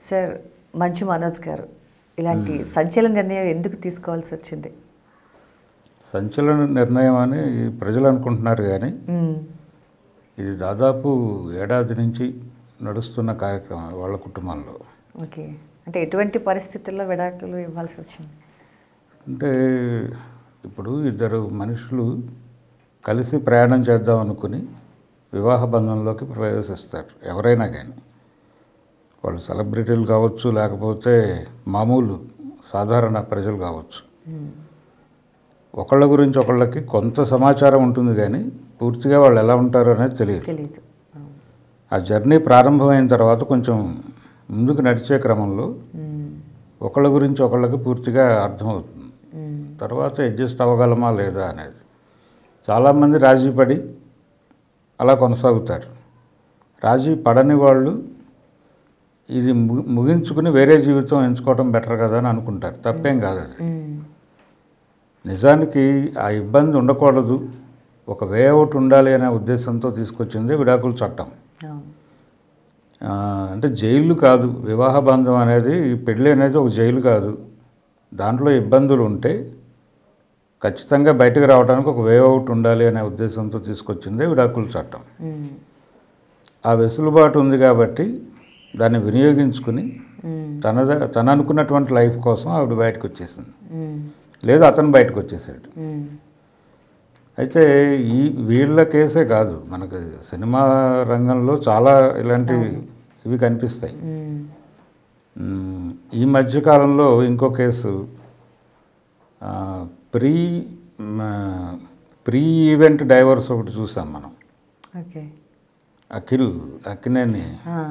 Sir Manchu Manoj గారు ఇలాంటి సంచలన నిర్ణయం ఎందుకు తీసుకోవాల్సి వచ్చింది? సంచలన నిర్ణయం అని ప్రజలు అనుకుంటున్నారు కానీ ఇది దాదాపు ఏడాది నుంచి నడుస్తున్న కార్యక్రమం వాళ్ళ కుటుంబంలో. ఓకే, అంటే ఎటువంటి పరిస్థితుల్లో విడాకులు ఇవ్వాల్సి వచ్చింది? అంటే ఇప్పుడు ఇద్దరు మనుషులు కలిసి ప్రయాణం చేద్దాం అనుకుని వివాహ బంధంలోకి ప్రవేశిస్తారు. ఎవరైనా కానీ వాళ్ళు సెలబ్రిటీలు కావచ్చు, లేకపోతే మామూలు సాధారణ ప్రజలు కావచ్చు. ఒకళ్ళ గురించి ఒకళ్ళకి కొంత సమాచారం ఉంటుంది కానీ పూర్తిగా వాళ్ళు ఎలా ఉంటారో అనేది తెలియదు. ఆ జర్నీ ప్రారంభమైన తర్వాత కొంచెం ముందుకు నడిచే క్రమంలో ఒకళ్ళ గురించి ఒకళ్ళకి పూర్తిగా అర్థమవుతుంది. తర్వాత అడ్జస్ట్ అవ్వగలమా లేదా అనేది. చాలామంది రాజీ పడి అలా కొనసాగుతారు. రాజీ పడని వాళ్ళు ఇది ముగించుకుని వేరే జీవితం ఎంచుకోవడం బెటర్ కదా అని అనుకుంటారు. తప్పేం కాదు అది. నిజానికి ఆ ఇబ్బంది ఉండకూడదు, ఒక వే అవుట్ ఉండాలి అనే ఉద్దేశంతో తీసుకొచ్చింది విడాకుల చట్టం. అంటే జైలు కాదు వివాహ బంధం అనేది, పెళ్ళి అనేది ఒక జైలు కాదు. దాంట్లో ఇబ్బందులు ఉంటే ఖచ్చితంగా బయటకు రావడానికి ఒక వే అవుట్ ఉండాలి అనే ఉద్దేశంతో తీసుకొచ్చింది విడాకుల చట్టం. ఆ వెసులుబాటు ఉంది కాబట్టి దాన్ని వినియోగించుకుని తన అనుకున్నటువంటి లైఫ్ కోసం ఆవిడ బయటకు వచ్చేసింది, లేదా అతను బయటకు వచ్చేసాడు. అయితే వీళ్ళ కేసే కాదు, మనకు సినిమా రంగంలో చాలా ఇలాంటి ఇవి కనిపిస్తాయి. ఈ మధ్యకాలంలో ఇంకో కేసు ప్రీ ఈవెంట్ డైవర్స్ ఒకటి చూసాం మనం. అక్కినేని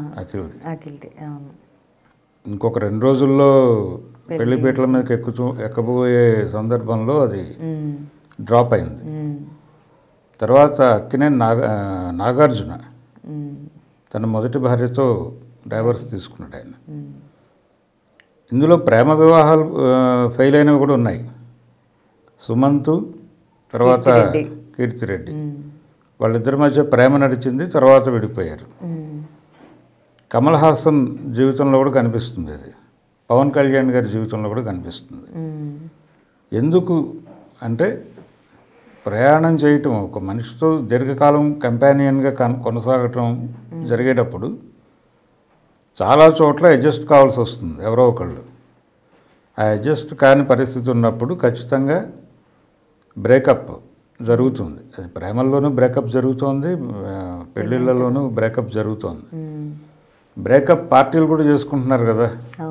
ఇంకొక 2 రోజుల్లో పెళ్లిపీటల మీదకి ఎక్కబోయే సందర్భంలో అది డ్రాప్ అయింది. తర్వాత అక్కినేని నాగార్జున తన మొదటి భార్యతో డైవర్స్ తీసుకున్నాడు ఆయన. ఇందులో ప్రేమ వివాహాలు ఫెయిల్ అయినవి కూడా ఉన్నాయి. సుమంత్ తర్వాత కీర్తిరెడ్డి, వాళ్ళిద్దరి మధ్య ప్రేమ నడిచింది, తర్వాత విడిపోయారు. కమల్ హాసన్ జీవితంలో కూడా కనిపిస్తుంది అది, పవన్ కళ్యాణ్ గారి జీవితంలో కూడా కనిపిస్తుంది. ఎందుకు అంటే ప్రయాణం చేయటం, ఒక మనిషితో దీర్ఘకాలం కంపానియన్గా కొనసాగటం జరిగేటప్పుడు చాలా చోట్ల అడ్జస్ట్ కావాల్సి వస్తుంది ఎవరో ఒకళ్ళు. ఆ అడ్జస్ట్ కాని పరిస్థితి ఉన్నప్పుడు ఖచ్చితంగా బ్రేకప్ జరుగుతుంది. అది ప్రేమల్లోనూ బ్రేకప్ జరుగుతోంది, పెళ్ళిళ్ళలోనూ బ్రేకప్ జరుగుతోంది. బ్రేకప్ పార్టీలు కూడా చేసుకుంటున్నారు కదా.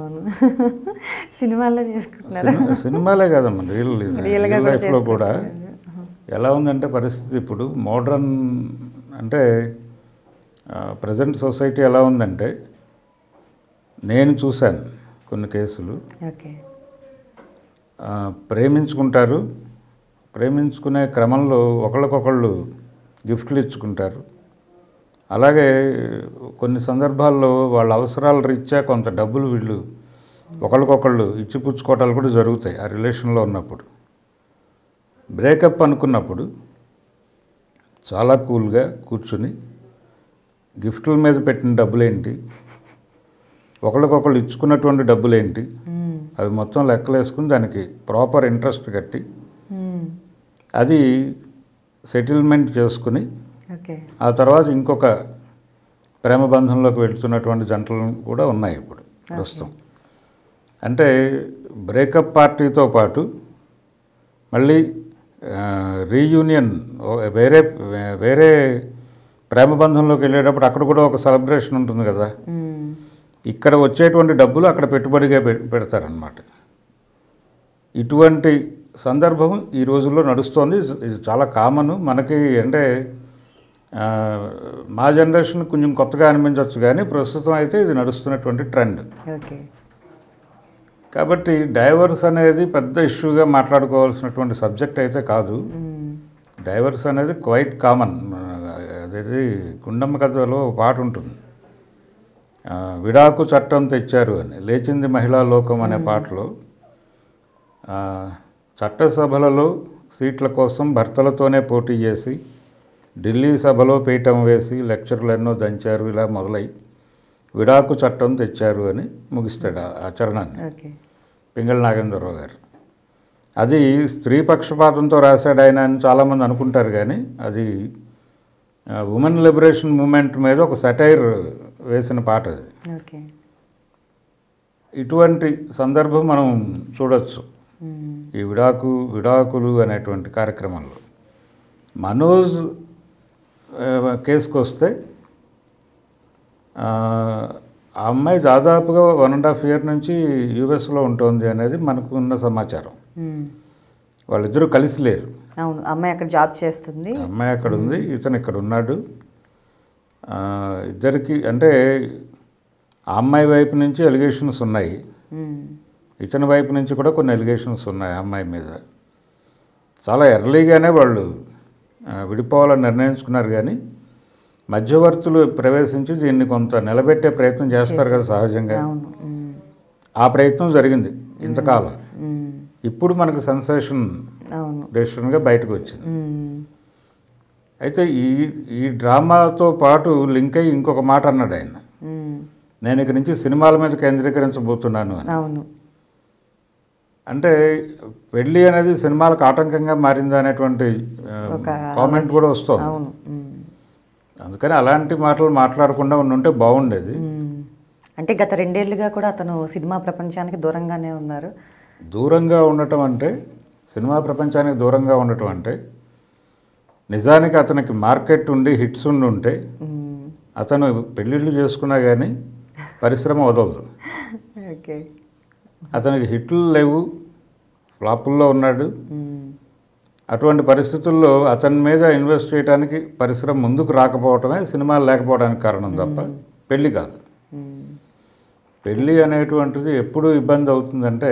సినిమాలే కదమ్మా, రియల్ లైఫ్లో కూడా ఎలా ఉందంటే పరిస్థితి. ఇప్పుడు మోడ్రన్ అంటే ప్రజెంట్ సొసైటీ ఎలా ఉందంటే, నేను చూశాను కొన్ని కేసులు. ప్రేమించుకుంటారు, ప్రేమించుకునే క్రమంలో ఒకళ్ళకొకళ్ళు గిఫ్ట్లు ఇచ్చుకుంటారు. అలాగే కొన్ని సందర్భాల్లో వాళ్ళ అవసరాల రీత్యా కొంత డబ్బులు వీళ్ళు ఒకళ్ళకొకళ్ళు ఇచ్చిపుచ్చుకోవటాలు కూడా జరుగుతాయి ఆ రిలేషన్లో ఉన్నప్పుడు. బ్రేకప్ అనుకున్నప్పుడు చాలా కూల్గా కూర్చుని గిఫ్ట్ల మీద పెట్టిన డబ్బులేంటి, ఒకళ్ళకొకళ్ళు ఇచ్చుకున్నటువంటి డబ్బులేంటి, అవి మొత్తం లెక్కలు వేసుకుని దానికి ప్రాపర్ ఇంట్రెస్ట్ కట్టి అది సెటిల్మెంట్ చేసుకుని ఆ తర్వాత ఇంకొక ప్రేమ బంధంలోకి వెళ్తున్నటువంటి జంటలు కూడా ఉన్నాయి ఇప్పుడు ప్రస్తుతం. అంటే బ్రేకప్ పార్టీతో పాటు మళ్ళీ రీయూనియన్ వేరే వేరే ప్రేమ బంధంలోకి వెళ్ళేటప్పుడు అక్కడ కూడా ఒక సెలబ్రేషన్ ఉంటుంది కదా. ఇక్కడ వచ్చేటువంటి డబ్బులు అక్కడ పెట్టుబడిగా పెడతారనమాట. ఇటువంటి సందర్భం ఈ రోజుల్లో నడుస్తోంది. ఇది చాలా కామన్ మనకి. అంటే మా జనరేషన్ కొంచెం కొత్తగా అనిపించవచ్చు కానీ ప్రస్తుతం అయితే ఇది నడుస్తున్నటువంటి ట్రెండ్. కాబట్టి డైవర్స్ అనేది పెద్ద ఇష్యూగా మాట్లాడుకోవాల్సినటువంటి సబ్జెక్ట్ అయితే కాదు. డైవర్స్ అనేది క్వైట్ కామన్. అదేది గుండమ్మ కథలో పాట ఉంటుంది, విడాకు చట్టం తెచ్చారు అని, లేచింది మహిళా లోకం అనే పాటలో చట్టసభలలో సీట్ల కోసం భర్తలతోనే పోటీ చేసి ఢిల్లీ సభలో పీఠం వేసి లెక్చర్లు ఎన్నో దంచారు ఇలా మొదలై విడాకు చట్టం తెచ్చారు అని ముగిస్తాడు ఆ చరణాన్ని ఓకే. పింగళ నాగేంద్రరావు గారు. అది స్త్రీ పక్షపాతంతో రాశాడు ఆయన అని చాలామంది అనుకుంటారు, కానీ అది ఉమెన్ లిబరేషన్ మూమెంట్ మీద ఒక సెటైర్ వేసిన పాట అది. ఓకే. ఇటువంటి సందర్భం మనం చూడొచ్చు ఈ విడాకులు అనేటువంటి కార్యక్రమంలో. మనోజ్ కేసుకు వస్తే ఆ అమ్మాయి దాదాపుగా 1.5 year నుంచి యూఎస్లో ఉంటుంది అనేది మనకు ఉన్న సమాచారం. వాళ్ళిద్దరూ కలిసి లేరు. అవును, అమ్మాయి అక్కడ జాబ్ చేస్తుంది, అమ్మాయి అక్కడ ఉంది, ఇతను ఇక్కడ ఉన్నాడు. ఇద్దరికి అంటే ఆ అమ్మాయి వైపు నుంచి ఎలిగేషన్స్ ఉన్నాయి, ఇతని వైపు నుంచి కూడా కొన్ని ఎలిగేషన్స్ ఉన్నాయి ఆ అమ్మాయి మీద. చాలా ఎర్లీగానే వాళ్ళు విడిపోవాలని నిర్ణయించుకున్నారు, కానీ మధ్యవర్తులు ప్రవేశించి దీన్ని కొంత నిలబెట్టే ప్రయత్నం చేస్తారు కదా సహజంగా. ఆ ప్రయత్నం జరిగింది ఇంతకాలం. ఇప్పుడు మనకు సెన్సేషన్ డెసిషన్గా బయటకు వచ్చింది. అయితే ఈ డ్రామాతో పాటు లింక్ అయ్యి ఇంకొక మాట అన్నాడు ఆయన, నేను ఇక నుంచి సినిమాల మీద కేంద్రీకరించబోతున్నాను అని. అంటే పెళ్ళి అనేది సినిమాలకు ఆటంకంగా మారిందా అనేటువంటి కామెంట్ కూడా వస్తుంది. అందుకని అలాంటి మాటలు మాట్లాడకుండా ఉండుంటే బాగుండేది. అంటే గత 2 ఏళ్ళుగా కూడా అతను సినిమా ప్రపంచానికి దూరంగానే ఉన్నారు. దూరంగా ఉండటం అంటే, సినిమా ప్రపంచానికి దూరంగా ఉండటం అంటే, నిజానికి అతనికి మార్కెట్ ఉండి హిట్స్ ఉంటే అతను పెళ్ళిళ్ళు చేసుకున్నా కానీ పరిశ్రమ వదలదు. ఓకే. అతనికి హిట్లు లేవు, ఫ్లాపుల్లో ఉన్నాడు. అటువంటి పరిస్థితుల్లో అతని మీద ఇన్వెస్ట్ చేయడానికి పరిశ్రమ ముందుకు రాకపోవటమే సినిమాలు లేకపోవడానికి కారణం తప్ప పెళ్ళి కాదు. పెళ్ళి అనేటువంటిది ఎప్పుడు ఇబ్బంది అవుతుందంటే,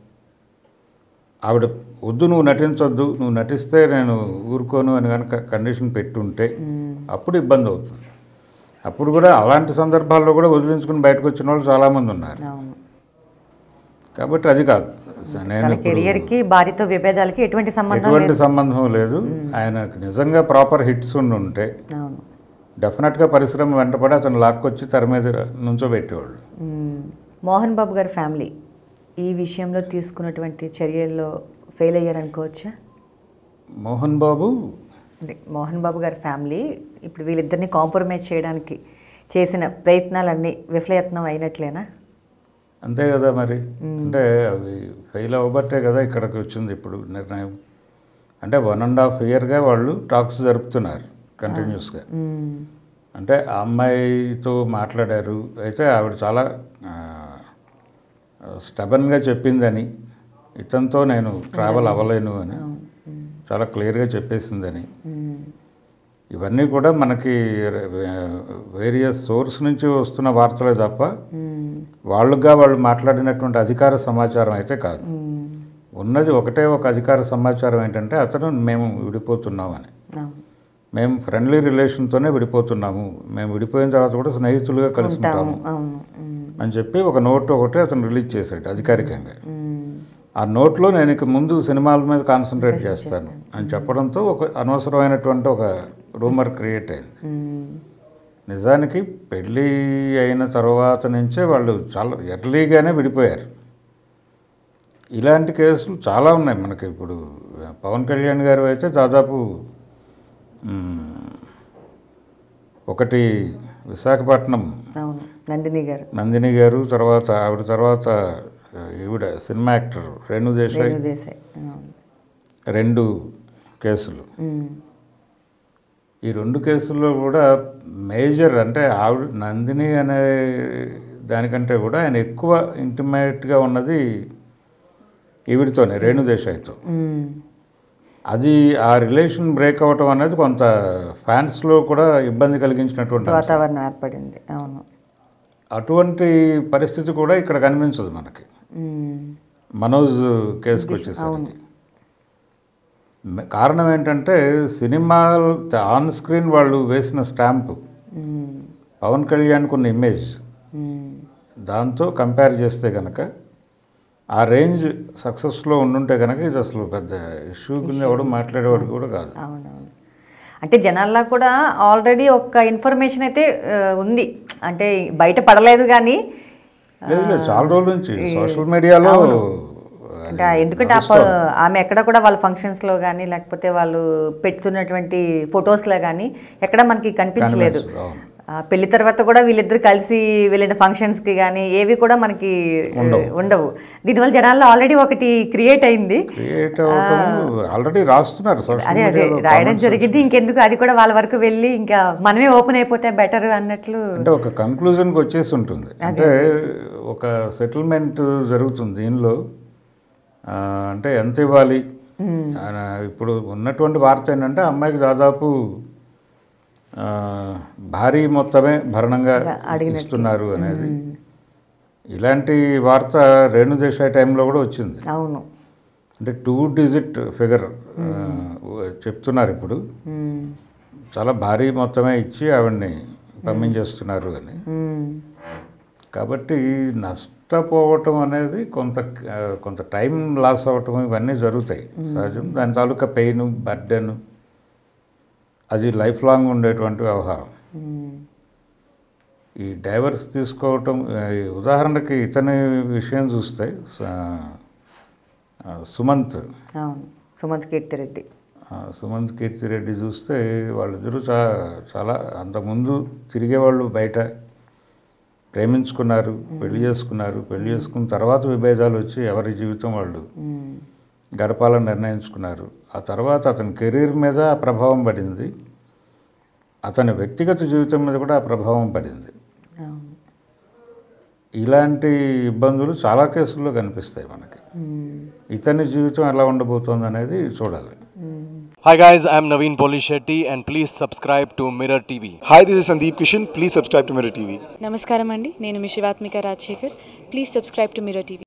ఆవిడ వద్దు నువ్వు నటించొద్దు, నువ్వు నటిస్తే నేను ఊరుకోను అని కనుక కండిషన్ పెట్టుంటే అప్పుడు ఇబ్బంది అవుతుంది. అప్పుడు కూడా అలాంటి సందర్భాల్లో కూడా వదిలించుకుని బయటకు వచ్చిన వాళ్ళు చాలామంది ఉన్నారు. కాబట్టి అది కాదు. నేను కెరియర్కి భార్యతో విభేదాలకి ఎటువంటి సంబంధం లేదు. ఆయనకు నిజంగా ప్రాపర్ హిట్స్ ఉంటే డెఫినెట్గా పరిశ్రమ వెంటపడి అతను లాక్కొచ్చి తెర మీద నుంచోబెట్టేవాళ్ళు. మోహన్ బాబు గారి ఫ్యామిలీ ఈ విషయంలో తీసుకున్నటువంటి చర్యల్లో ఫెయిల్ అయ్యారనుకోవచ్చా? మోహన్ బాబు గారి ఫ్యామిలీ ఇప్పుడు వీళ్ళిద్దరిని కాంప్రమైజ్ చేయడానికి చేసిన ప్రయత్నాలన్నీ విఫలయత్నం అయినట్లేనా? అంతే కదా మరి. అంటే అవి ఫెయిల్ అవ్వబట్టే కదా ఇక్కడికి వచ్చింది ఇప్పుడు నిర్ణయం. అంటే 1.5 yearగా వాళ్ళు టాక్స్ జరుపుతున్నారు కంటిన్యూస్గా. అంటే ఆ అమ్మాయితో మాట్లాడారు. అయితే ఆవిడ చాలా స్టబన్గా చెప్పిందని, ఇతనితో నేను ట్రావెల్ అవ్వలేను అని చాలా క్లియర్గా చెప్పేసిందని. ఇవన్నీ కూడా మనకి వేరియస్ సోర్స్ నుంచి వస్తున్న వార్తలే తప్ప వాళ్ళు మాట్లాడినటువంటి అధికార సమాచారం అయితే కాదు. ఉన్నది ఒకటే ఒక అధికార సమాచారం ఏంటంటే, అతను మేము విడిపోతున్నామని, మేము ఫ్రెండ్లీ రిలేషన్తోనే విడిపోతున్నాము, మేము విడిపోయిన తర్వాత కూడా స్నేహితులుగా కలిసి ఉంటాము అని చెప్పి ఒక నోట్ ఒకటి అతను రిలీజ్ చేశాడు అధికారికంగా. ఆ నోట్లో నేను ఇక ముందు సినిమాల మీద కాన్సన్ట్రేట్ చేస్తాను అని చెప్పడంతో ఒక అనవసరమైనటువంటి ఒక రూమర్ క్రియేట్ అయింది. నిజానికి పెళ్ళి అయిన తర్వాత నుంచే వాళ్ళు చాలా ఎర్లీగానే విడిపోయారు. ఇలాంటి కేసులు చాలా ఉన్నాయి మనకి. ఇప్పుడు పవన్ కళ్యాణ్ గారు అయితే దాదాపు ఒకటి విశాఖపట్నం నందిని గారు, తర్వాత ఈవిడ సినిమా యాక్టర్ రేణు దేశాయ్, 2 కేసులు. ఈ 2 కేసుల్లో కూడా మేజర్ అంటే ఆవిడ నందిని అనే దానికంటే కూడా ఆయన ఎక్కువ ఇంటిమేట్గా ఉన్నది ఈవిడితోనే, రేణు దేశాయ్తో. అది ఆ రిలేషన్ బ్రేక్ అవ్వటం అనేది కొంత ఫ్యాన్స్లో కూడా ఇబ్బంది కలిగించినటువంటి వాతావరణం ఏర్పడింది. అవును, అటువంటి పరిస్థితి కూడా ఇక్కడ కనిపించదు మనకి మనోజ్ కేసుకు వచ్చేసరికి. కారణం ఏంటంటే, సినిమా ఆన్ స్క్రీన్ వాళ్ళు వేసిన స్టాంపు, పవన్ కళ్యాణ్కి ఉన్న ఇమేజ్, దాంతో కంపేర్ చేస్తే కనుక ఆ రేంజ్ సక్సెస్లో ఉండుంటే కనుక ఇది అసలు పెద్ద ఇష్యూ కింద ఎవడు మాట్లాడేవాడు కూడా కాదు. అవునవును. అంటే జనాల్లో కూడా ఆల్రెడీ ఒక ఇన్ఫర్మేషన్ అయితే ఉంది, అంటే బయట పడలేదు కానీ చాలా రోజుల నుంచి సోషల్ మీడియాలో. అంటే ఎందుకంటే ఆమె ఎక్కడ కూడా వాళ్ళ ఫంక్షన్స్లో కానీ లేకపోతే వాళ్ళు పెడుతున్నటువంటి ఫొటోస్లో కానీ ఎక్కడ మనకి కనిపించలేదు. పెళ్లి తర్వాత కూడా వీళ్ళిద్దరు కలిసి వెళ్ళిన ఫంక్షన్స్కి కానీ ఏవి కూడా మనకి ఉండవు. దీనివల్ల జనాల్లో ఆల్రెడీ ఒకటి క్రియేట్ అయింది, ఆల్రెడీ రాస్తున్నారు, అదే రాయడం జరిగింది. ఇంకెందుకు అది కూడా వాళ్ళ వరకు వెళ్ళి ఇంకా మనమే ఓపెన్ అయిపోతే బెటర్ అన్నట్లు అంటే ఒక కంక్లూజన్కి వచ్చేసి ఉంటుంది. అంటే ఒక సెటిల్మెంట్ జరుగుతుంది దీనిలో. అంటే ఎంత ఇవ్వాలి ఇప్పుడు ఉన్నటువంటి వార్త ఏంటంటే అమ్మాయికి దాదాపు భారీ మొత్తమే భరణంగా ఇస్తున్నారు అనేది. ఇలాంటి వార్త రేణుదేశాయ్ టైంలో కూడా వచ్చింది. అవును, అంటే 2 డిజిట్ ఫిగర్ చెప్తున్నారు ఇప్పుడు. చాలా భారీ మొత్తమే ఇచ్చి ఆవిడ్ని పంపించేస్తున్నారు అని. కాబట్టి నష్టపోవటం అనేది కొంత టైం లాస్ అవ్వటం ఇవన్నీ జరుగుతాయి సహజం. దాని తాలూకా పెయిన్, బర్డెన్ అది లైఫ్ లాంగ్ ఉండేటువంటి వ్యవహారం. ఈ డైవర్స్ తీసుకోవటం, ఉదాహరణకి ఇతని విషయం చూస్తే సుమంత్ కీర్తిరెడ్డి చూస్తే వాళ్ళిద్దరూ చాలా అంతకుముందు తిరిగేవాళ్ళు, బయట ప్రేమించుకున్నారు, పెళ్లి చేసుకున్న తర్వాత విభేదాలు వచ్చి ఎవరి జీవితం వాళ్ళు గడపాలని నిర్ణయించుకున్నారు. ఆ తర్వాత అతని కెరీర్ మీద ఆ ప్రభావం పడింది, అతని వ్యక్తిగత జీవితం మీద కూడా ఆ ప్రభావం పడింది. ఇలాంటి ఇబ్బందులు చాలా కేసుల్లో కనిపిస్తాయి మనకి. ఇతని జీవితం ఎలా ఉండబోతోంది అనేది చూడాలి. Hi guys, I am Naveen Polishetty and please subscribe to Mirror TV. Hi, this is Sandeep Kishan. Please subscribe to Mirror TV. నమస్కారం అండి, నేను మీ Shivathmika Rajasekhar. Please subscribe to Mirror TV.